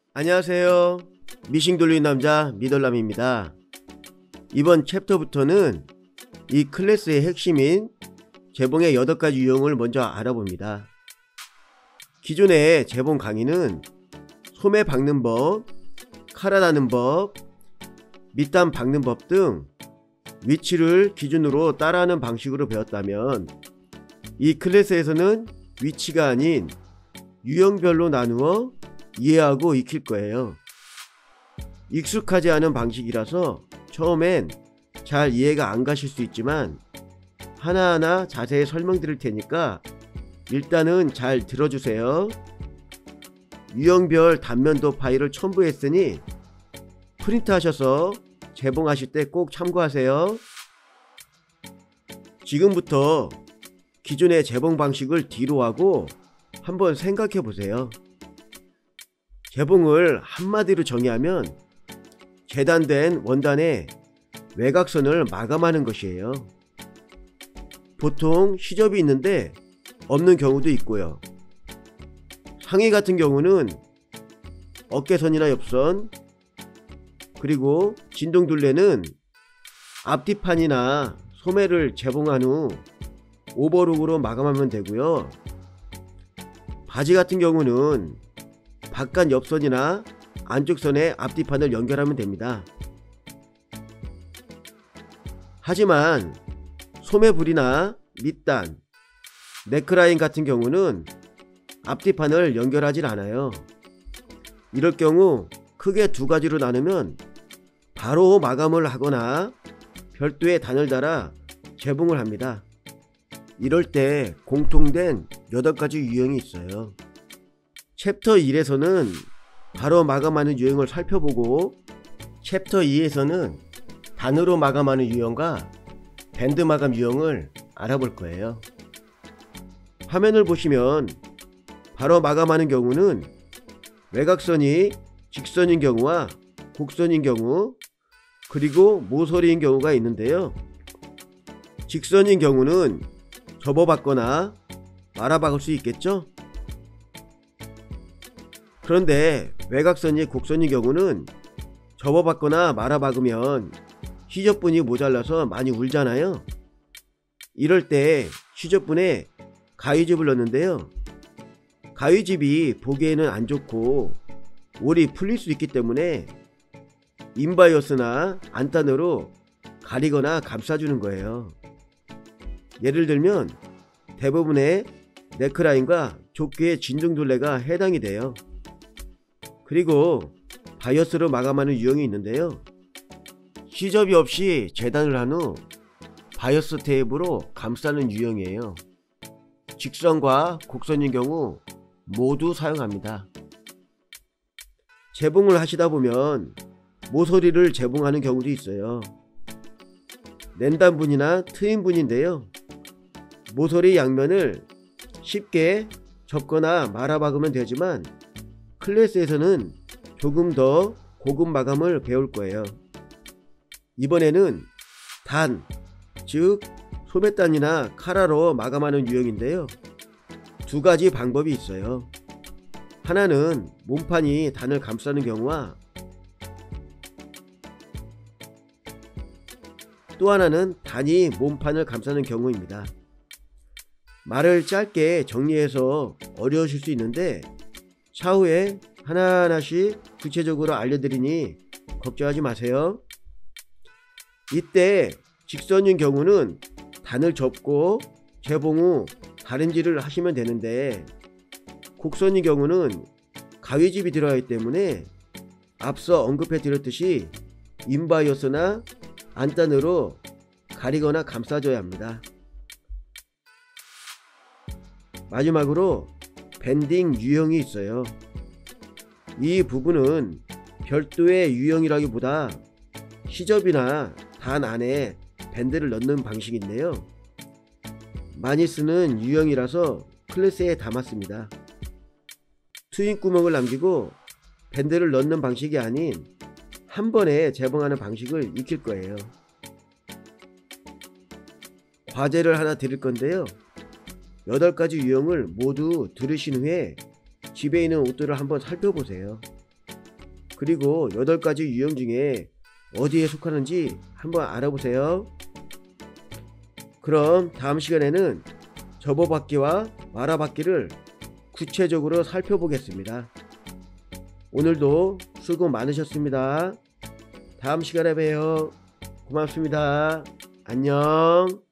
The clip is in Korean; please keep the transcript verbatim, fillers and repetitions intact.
안녕하세요. 미싱 돌리는 남자 미덜남입니다. 이번 챕터부터는 이 클래스의 핵심인 재봉의 여덟 가지 유형을 먼저 알아봅니다. 기존의 재봉 강의는 소매 박는 법, 칼아나는 법, 밑단 박는 법 등 위치를 기준으로 따라하는 방식으로 배웠다면, 이 클래스에서는 위치가 아닌 유형별로 나누어 이해하고 익힐 거예요. 익숙하지 않은 방식이라서 처음엔 잘 이해가 안 가실 수 있지만 하나하나 자세히 설명드릴 테니까 일단은 잘 들어주세요. 유형별 단면도 파일을 첨부했으니 프린트 하셔서 재봉하실 때 꼭 참고하세요. 지금부터 기존의 재봉 방식을 뒤로 하고 한번 생각해 보세요. 재봉을 한마디로 정의하면 재단된 원단의 외곽선을 마감하는 것이에요. 보통 시접이 있는데 없는 경우도 있고요. 상의 같은 경우는 어깨선이나 옆선, 그리고 진동둘레는 앞뒤판이나 소매를 재봉한 후 오버룩으로 마감하면 되고요. 바지 같은 경우는 바깥 옆선이나 안쪽선에 앞뒤판을 연결하면 됩니다. 하지만 소매불이나 밑단, 네크라인 같은 경우는 앞뒤판을 연결하진 않아요. 이럴 경우 크게 두 가지로 나누면 바로 마감을 하거나 별도의 단을 달아 재봉을 합니다. 이럴 때 공통된 여덟 가지 유형이 있어요. 챕터 일에서는 바로 마감하는 유형을 살펴보고, 챕터 이에서는 단으로 마감하는 유형과 밴드 마감 유형을 알아볼 거예요. 화면을 보시면 바로 마감하는 경우는 외곽선이 직선인 경우와 곡선인 경우, 그리고 모서리인 경우가 있는데요. 직선인 경우는 접어박거나 말아박을 수 있겠죠? 그런데 외곽선이 곡선인 경우는 접어박거나 말아박으면 시접분이 모자라서 많이 울잖아요. 이럴 때 시접분에 가위집을 넣는데요. 가위집이 보기에는 안 좋고 올이 풀릴 수 있기 때문에 인바이어스나 안단으로 가리거나 감싸주는 거예요. 예를 들면 대부분의 네크라인과 조끼의 진동둘레가 해당이 돼요. 그리고 바이어스로 마감하는 유형이 있는데요. 시접이 없이 재단을 한 후 바이어스 테이프로 감싸는 유형이에요. 직선과 곡선인 경우 모두 사용합니다. 재봉을 하시다 보면 모서리를 재봉하는 경우도 있어요. 랜단분이나 트임분인데요. 모서리 양면을 쉽게 접거나 말아박으면 되지만 클래스에서는 조금 더 고급 마감을 배울 거예요. 이번에는 단, 즉 소매단이나 카라로 마감하는 유형인데요. 두 가지 방법이 있어요. 하나는 몸판이 단을 감싸는 경우와, 또 하나는 단이 몸판을 감싸는 경우입니다. 말을 짧게 정리해서 어려우실 수 있는데 차후에 하나하나씩 구체적으로 알려드리니 걱정하지 마세요. 이때 직선인 경우는 단을 접고 재봉 후 다림질을 하시면 되는데, 곡선인 경우는 가위집이 들어가기 때문에 앞서 언급해 드렸듯이 인바이어스나 안단으로 가리거나 감싸줘야 합니다. 마지막으로 밴딩 유형이 있어요. 이 부분은 별도의 유형이라기보다 시접이나 단 안에 밴드를 넣는 방식인데요. 많이 쓰는 유형이라서 클래스에 담았습니다. 트윈 구멍을 남기고 밴드를 넣는 방식이 아닌 한 번에 재봉하는 방식을 익힐 거예요. 과제를 하나 드릴 건데요. 여덟 가지 유형을 모두 들으신 후에 집에 있는 옷들을 한번 살펴보세요. 그리고 여덟 가지 유형 중에 어디에 속하는지 한번 알아보세요. 그럼 다음 시간에는 접어받기와 말아받기를 구체적으로 살펴보겠습니다. 오늘도 수고 많으셨습니다. 다음 시간에 봬요. 고맙습니다. 안녕.